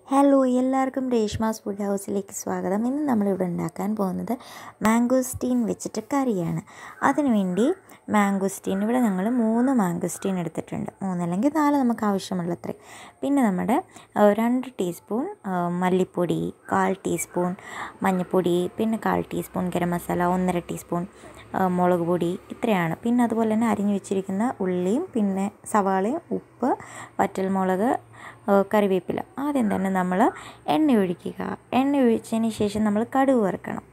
Hello എല്ലാവർക്കും Reshma's food ഹൗസിലേക്ക് സ്വാഗതം. ഇന്ന് നമ്മളിവിടെ ഉണ്ടാക്കാൻ പോകുന്നത് മാംഗോസ്റ്റീൻ വെച്ചിട്ട് കറിയാണ്. അതിനുവേണ്ടി മാംഗോസ്റ്റീൻ ഇവിടെ ഞങ്ങൾ 3 മാംഗോസ്റ്റീൻ എടുത്തിട്ടുണ്ട്. 3 അല്ലെങ്കിൽ 4 നമുക്ക് ആവശ്യമുള്ളത്രയും. പിന്നെ നമ്മുടെ 2 ടീസ്പൂൺ മല്ലിപ്പൊടി, 1/4 ടീസ്പൂൺ മഞ്ഞൾപ്പൊടി, പിന്നെ 1/4 ടീസ്പൂൺ ഗരം മസാല, 1.5 ടീസ്പൂൺ മുളക് പൊടി, ഇത്രയാണ്. പിന്നെ അതുപോലെ തന്നെ അരിഞ്ഞു വെച്ചിരിക്കുന്ന ഉള്ളിയും പിന്നെ സവാളയും, ഉപ്പ്, വറ്റൽമുളക്, കറിവേപ്പില. ആദ്യം തന്നെ നമ്മൾ എണ്ണ ഒഴിക്കുക. എണ്ണ ഒഴിച്ചതിന് ശേഷം നമ്മൾ കടുക് വറുക്കണം.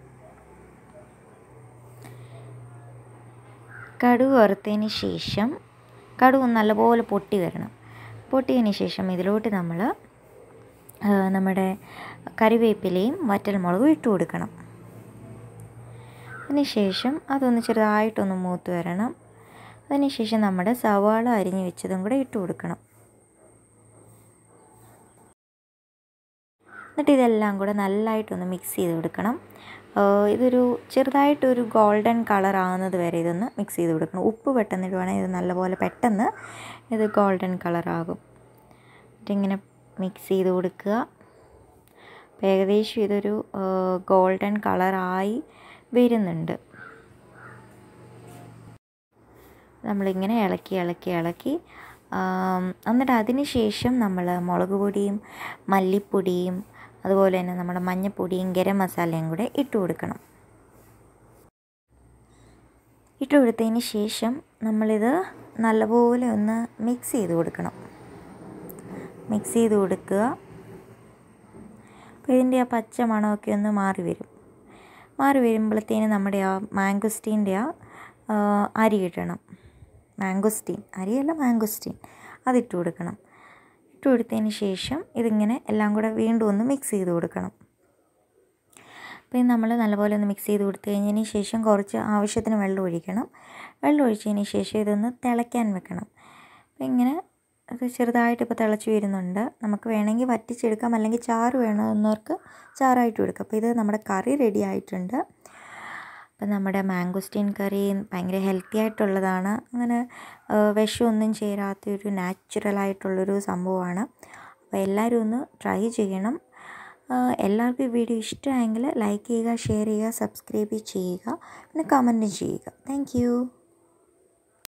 കടുക് വറുത്തതിന് ശേഷം കടുക് നല്ലപോലെ പൊട്ടി വരണം. പൊട്ടിയതിന് ശേഷം ഇതിലോട്ട് നമ്മൾ നമ്മുടെ കറിവേപ്പിലയും വറ്റൽമുളകും ഇട്ട് കൊടുക്കണം. അതിനുശേഷം അതൊന്ന് ചെറുതായിട്ടൊന്ന് മൂത്ത് വരണം. അതിനുശേഷം നമ്മുടെ സവാള അരിഞ്ഞ് വെച്ചതും കൂടെ ഇട്ട് കൊടുക്കണം. എന്നിട്ട് ഇതെല്ലാം കൂടെ നല്ലതായിട്ടൊന്ന് മിക്സ് ചെയ്ത് കൊടുക്കണം. ഇതൊരു ചെറുതായിട്ടൊരു ഗോൾഡൻ കളർ ആകുന്നത് വരെ ഇതൊന്ന് മിക്സ് ചെയ്ത് കൊടുക്കണം. ഉപ്പ് പെട്ടെന്ന് ഇടുവാണെങ്കിൽ ഇത് നല്ലപോലെ പെട്ടെന്ന് ഇത് ഗോൾഡൻ കളറാകും. എന്നിട്ടിങ്ങനെ മിക്സ് ചെയ്ത് കൊടുക്കുക. അപ്പോൾ ഏകദേശം ഇതൊരു ഗോൾഡൻ കളറായി വരുന്നുണ്ട്. നമ്മളിങ്ങനെ ഇളക്കി എന്നിട്ട് അതിന് ശേഷം നമ്മൾ മുളക് പൊടിയും മല്ലിപ്പൊടിയും അതുപോലെ തന്നെ നമ്മുടെ മഞ്ഞൾപ്പൊടിയും ഗരം മസാലയും കൂടെ ഇട്ട് കൊടുക്കണം. ഇട്ട് കൊടുത്തതിന് ശേഷം നമ്മളിത് നല്ലപോലെ ഒന്ന് മിക്സ് ചെയ്ത് കൊടുക്കണം. മിക്സ് ചെയ്ത് കൊടുക്കുക. അപ്പോൾ ഇതിൻ്റെ ആ പച്ച മണമൊക്കെ ഒന്ന് മാറി വരുമ്പോഴത്തേന് നമ്മുടെ ആ മാംഗോസ്റ്റീൻ്റെ അരി ഇടണം. മാംഗോസ്റ്റീൻ അരിയല്ല, മാംഗോസ്റ്റീൻ അതിട്ട് കൊടുക്കണം. ഇട്ട് കൊടുത്തതിന് ശേഷം ഇതിങ്ങനെ എല്ലാം കൂടെ വീണ്ടും ഒന്ന് മിക്സ് ചെയ്ത് കൊടുക്കണം. അപ്പോൾ നമ്മൾ നല്ലപോലെ ഒന്ന് മിക്സ് ചെയ്ത് കൊടുത്തു കഴിഞ്ഞതിന് ശേഷം കുറച്ച് ആവശ്യത്തിന് വെള്ളം ഒഴിക്കണം. വെള്ളം ഒഴിച്ചതിന് ശേഷം ഇതൊന്ന് തിളയ്ക്കാൻ വെക്കണം. അപ്പോൾ ഇങ്ങനെ അത് ചെറുതായിട്ട് ഇപ്പോൾ തിളച്ച് വരുന്നുണ്ട്. നമുക്ക് വേണമെങ്കിൽ വറ്റിച്ചെടുക്കാം, അല്ലെങ്കിൽ ചാറ് വേണമെന്നവർക്ക് ചാറായിട്ട് എടുക്കാം. അപ്പോൾ ഇത് നമ്മുടെ കറി റെഡി ആയിട്ടുണ്ട്. അപ്പം നമ്മുടെ മാംഗോസ്റ്റീൻ കറി ഭയങ്കര ഹെൽത്തി ആയിട്ടുള്ളതാണ്. അങ്ങനെ വിഷമൊന്നും ചേരാത്തൊരു നാച്ചുറലായിട്ടുള്ളൊരു സംഭവമാണ്. അപ്പോൾ എല്ലാവരും ഒന്ന് ട്രൈ ചെയ്യണം. എല്ലാവർക്കും ഈ വീഡിയോ ഇഷ്ടമായെങ്കിൽ ലൈക്ക് ചെയ്യുക, ഷെയർ ചെയ്യുക, സബ്സ്ക്രൈബ് ചെയ്യുക, പിന്നെ കമൻറ്റ് ചെയ്യുക. താങ്ക്